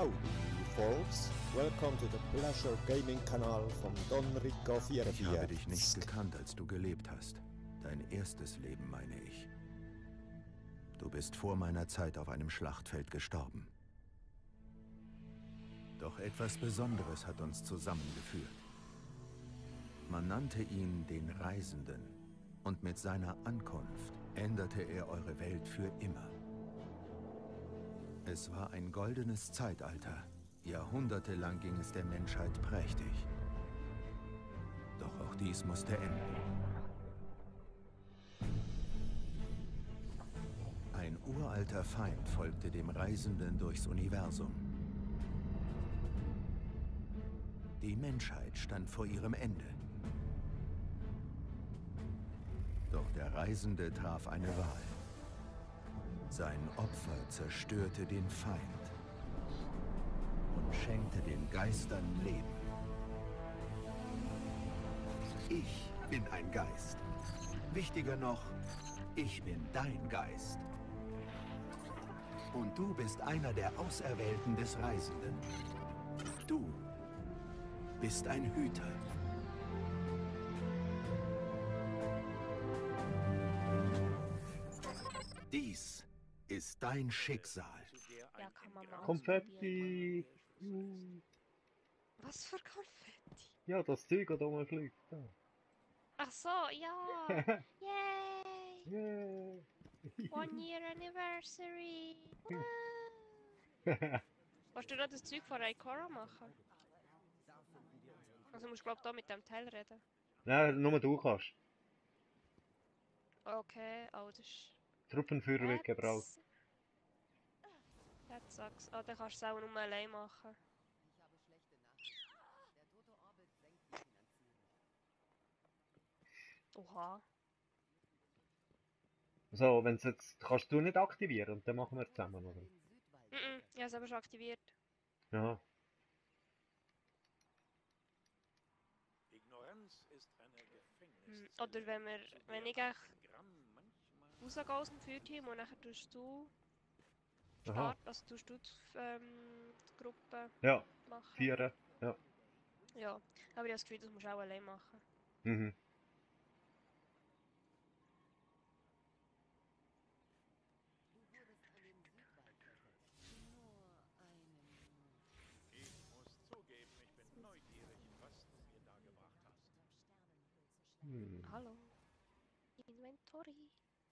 Howdy, you folks. Welcome to the Pleasure Gaming Kanal von Don Rico 44. Ich habe dich nicht gekannt, als du gelebt hast. Dein erstes Leben, meine ich. Du bist vor meiner Zeit auf einem Schlachtfeld gestorben. Doch etwas Besonderes hat uns zusammengeführt. Man nannte ihn den Reisenden. Und mit seiner Ankunft änderte er eure Welt für immer. Es war ein goldenes Zeitalter. Jahrhundertelang ging es der Menschheit prächtig. Doch auch dies musste enden. Ein uralter Feind folgte dem Reisenden durchs Universum. Die Menschheit stand vor ihrem Ende. Doch der Reisende traf eine Wahl. Sein Opfer zerstörte den Feind und schenkte den Geistern Leben. Ich bin ein Geist. Wichtiger noch, ich bin dein Geist. Und du bist einer der Auserwählten des Reisenden. Du bist ein Hüter. Dies ist dein Schicksal. Ja, kann man mal Konfetti! Was für Konfetti? Ja, das Zeug, das oben fliegt. Ja. Ach so, ja! Yay! Yeah. 1 Year Anniversary! Willst du noch das Zeug von Raikora machen? Also musst du glaub da mit dem Teil reden. Nein, nur du kannst. Okay, oh das ist... Truppenfeuerwerk gebraucht. That sucks. Ah, dann kannst du es auch nur allein machen. Ich habe schlechte Nachrichten. Der Tote Orbit senkt die Finanzierung. Oha. So, wenn's jetzt kannst du nicht aktivieren und dann machen wir zusammen, oder? Ich habe es aber schon aktiviert. Ja. Ignoranz ist eine Gefängnis. Oder wenn ich eigentlich rausgehe aus dem Feuerteam und dann tust du Aha. starten, also tust du die Gruppe Ja, machen. 4. Ja. Ja, aber ich habe das Gefühl, das musst du auch allein machen. Mhm. Du wurdest an den Südwall versetzt. Nur eine Minute. Ich muss zugeben, ich bin neugierig, was du mir da gebracht hast. Hallo. Inventory.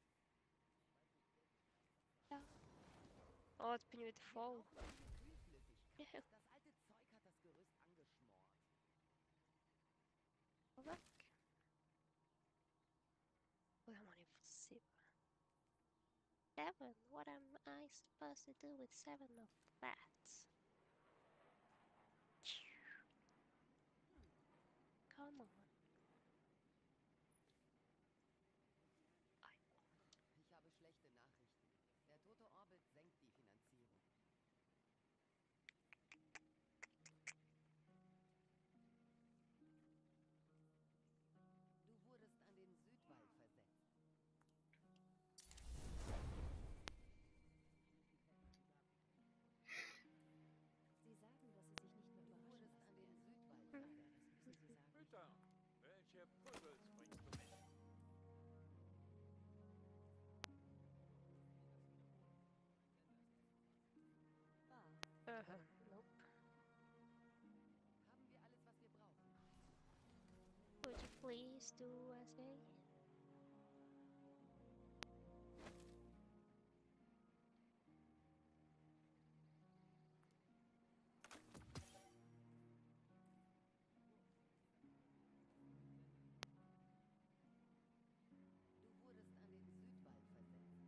Ja. Oh, jetzt bin ich wieder voll. Kühlflüssigkeit. Das alte Zeug hat das Gerüst angeschmort. Weg. Oh, da habe ich 7. 7? What am I supposed to do with 7 of that? Come on. Ich habe schlechte Nachrichten. Der Tote Orbit senkt die Finanzierung. Du wurdest an den Südwall versetzt. Sie sagen, dass Sie sich nicht mehr Du überraschen wurdest lassen an den werden. Südwall Aber versetzt. das müssen Sie sagen. Mütter, welche Puzzles bringst du mit? Nope. Haben wir alles, was wir brauchen? Would you please do as I? Du wurdest an den Südwall versetzt.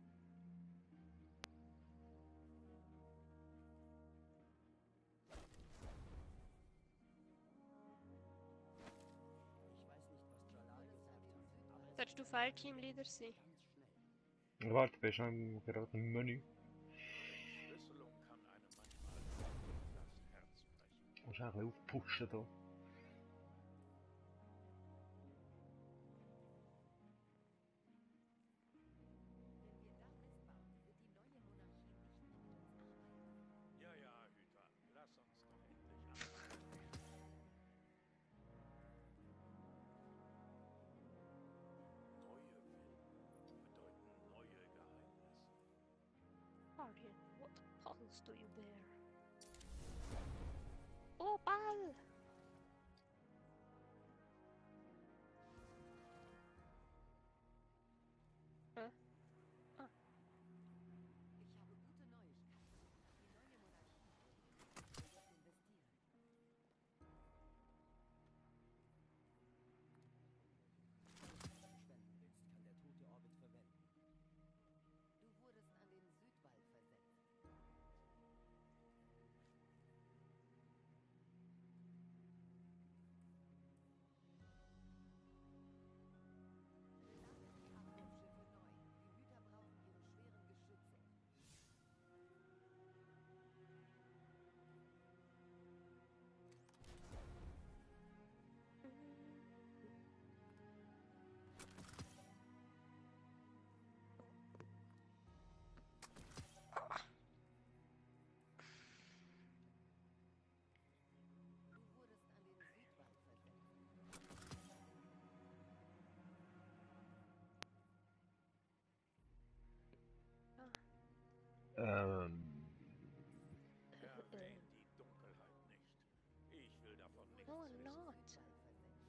Ich weiß nicht, was Jalal gesagt hat, aber Solltest du File-Team-Leader sein? ganz schnell. Warte, bist du gerade im Menü? Verschlüsselung kann einem manchmal das Herz brechen. Musst du auch ein bisschen aufpushen da. Wenn wir da festbauen, wird die neue Monarchie nicht mehr mit uns arbeiten. Ja, ja, Hüter. else do you bear? Oh, Ball! Ah. Ich habe gute Neuigkeiten. Die neue Monarchie will jetzt investieren. Spenden willst, kann der tote Orbit verwenden. Du wurdest an den Südwall versetzt. Lade die Abwurfschiffe neu. Die Hüter brauchen ihre schweren Geschütze. Du wurdest an den Südwall versetzt. Erwähnt die Dunkelheit nicht. Ich will davon nichts Oh, wissen. not. Südwall versetzt.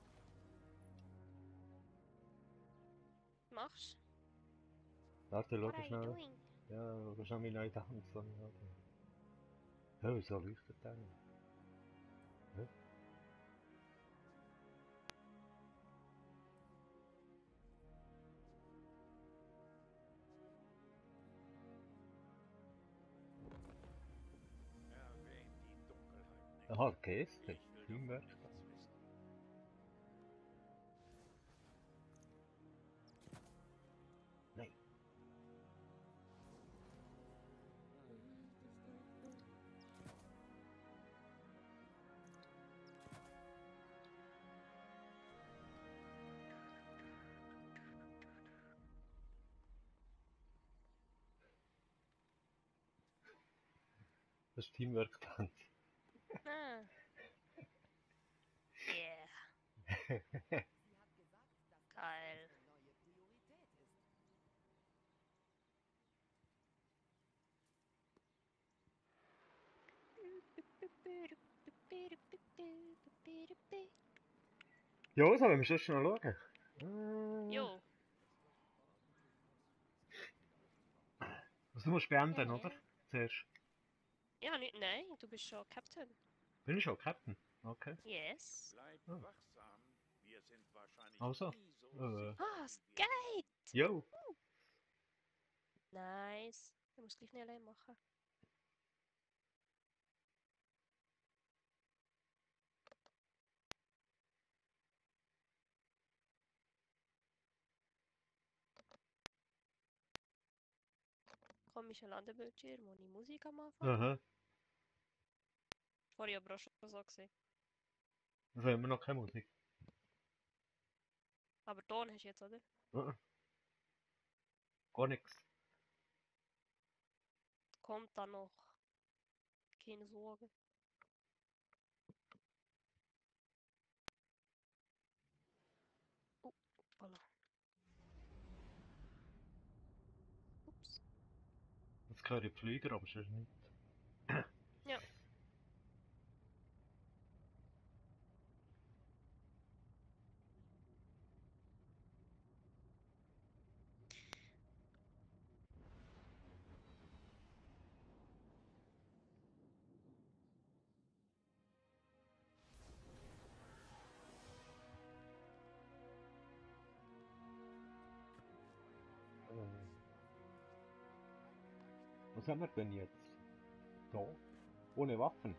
Mach's. Warte, What schau are you schnell. doing? Ja, schau schnell meine neue Tanks an. Oh, wieso leuchtet der nicht? Hä? Erwähnt die Dunkelheit nicht. Aha, Gäste. Ich will davon Teamwork. nichts wissen. Nein. Das ist Teamwork Band. Ah. Yeah. Sie hat gesagt, dass das Geil. unsere neue Priorität ist. Ja, sollen wir schon schnell schauen? Jo. Also du musst beenden, Ja. oder? Zuerst. Ja, nein, du bist schon Captain. Bin ich schon Captain? Okay. Yes. Bleibt Oh. wachsam. Wir sind wahrscheinlich Also, nie so sicher, Ah, es wie wir geht! Jo. Nice. Ich muss gleich nicht allein machen. Komischer Landebildschirm ohne Musik am Anfang. Aha. Vorher aber auch schon so gesehen. Also immer noch keine Musik. Aber Ton hast du jetzt, oder? Ah. Gar nichts. Kommt dann noch. Keine Sorge. Oh, voilà. Ups. Jetzt höre ich die Flüger, aber sonst nicht. Ja. Was haben wir denn jetzt? Da? Ohne Waffen?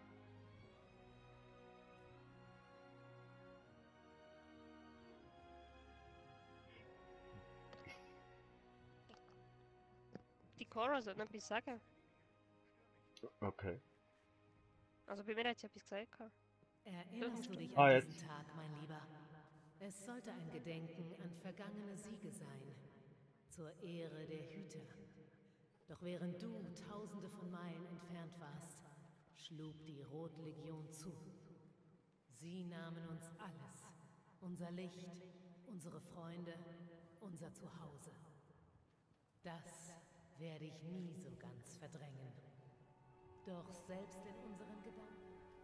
Die Cora sollte noch etwas sagen. Okay. Also bei mir hat sie etwas gesagt. gehabt. Erinnerst du dich Ah, an jetzt. diesen Tag, mein Lieber? Es sollte ein Gedenken an vergangene Siege sein, zur Ehre der Hüter. Doch während du Tausende von Meilen entfernt warst, schlug die Rotlegion zu. Sie nahmen uns alles, unser Licht, unsere Freunde, unser Zuhause. Das werde ich nie so ganz verdrängen. Doch selbst in unseren Gedanken.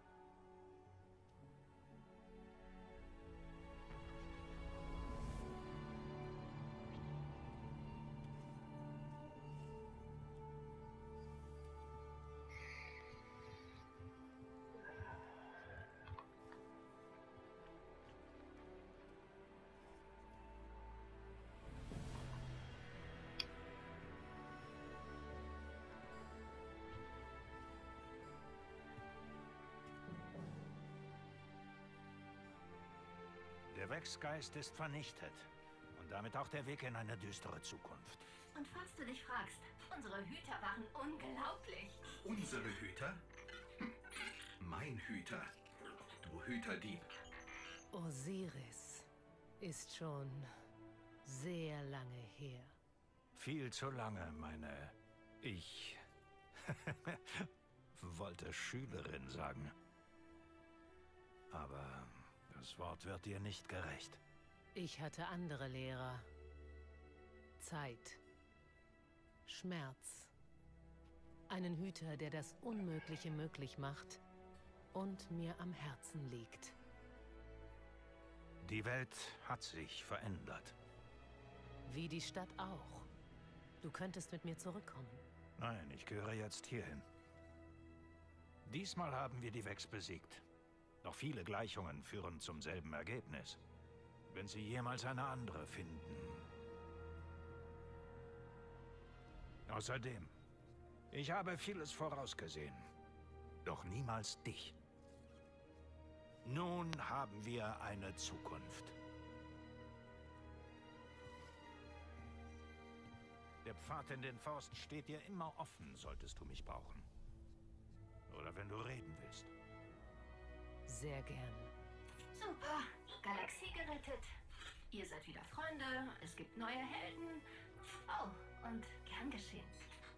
Der Wechsgeist ist vernichtet. Und damit auch der Weg in eine düstere Zukunft. Und falls du dich fragst, unsere Hüter waren unglaublich. Unsere Hüter? Hm. Mein Hüter. Du Hüterdieb. Osiris ist schon sehr lange her. Viel zu lange, meine... Ich... wollte Schülerin sagen. Aber das Wort wird dir nicht gerecht. Ich hatte andere Lehrer. Zeit. Schmerz. Einen Hüter, der das Unmögliche möglich macht und mir am Herzen liegt. Die Welt hat sich verändert. Wie die Stadt auch. Du könntest mit mir zurückkommen. Nein, ich gehöre jetzt hierhin. Diesmal haben wir die Vex besiegt. Doch viele Gleichungen führen zum selben Ergebnis. Wenn sie jemals eine andere finden. Außerdem, ich habe vieles vorausgesehen. Doch niemals dich. Nun haben wir eine Zukunft. Der Pfad in den Forst steht dir immer offen, solltest du mich brauchen. Oder wenn du reden willst. Sehr gerne. Super, Galaxie gerettet. Ihr seid wieder Freunde, es gibt neue Helden. Oh, und gern geschehen.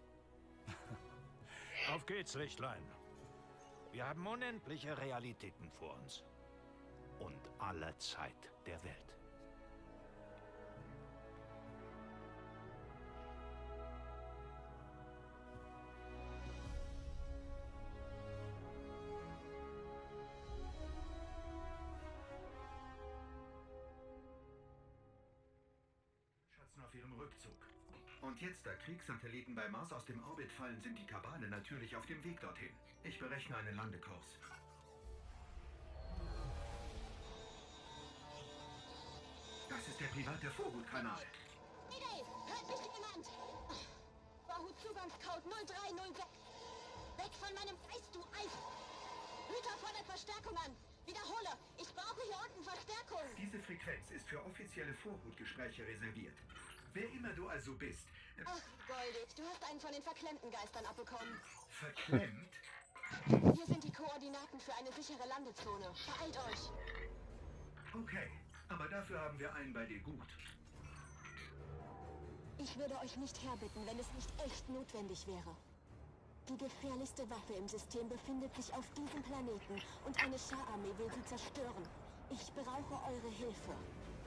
Auf geht's, Lichtlein. Wir haben unendliche Realitäten vor uns. Und alle Zeit der Welt. Schatzen auf ihrem Rückzug. Und jetzt, da Kriegssatelliten bei Mars aus dem Orbit fallen, sind die Kabale natürlich auf dem Weg dorthin. Ich berechne einen Landekurs. Das ist der private Vorhutkanal. Mayday! Hört mich jemand? Vorhut-Zugangscode 0306. Weg von meinem Geist, du Eis! Hüter fordert Verstärkung an. Wiederhole, ich brauche hier unten Verstärkung. Diese Frequenz ist für offizielle Vorhutgespräche reserviert. Wer immer du also bist... Ach, goldig, du hast einen von den verklemmten Geistern abbekommen. Verklemmt? Hier sind die Koordinaten für eine sichere Landezone. Beeilt euch. Okay, aber dafür haben wir einen bei dir gut. Ich würde euch nicht herbitten, wenn es nicht echt notwendig wäre. Die gefährlichste Waffe im System befindet sich auf diesem Planeten und eine Schararmee will sie zerstören. Ich brauche eure Hilfe.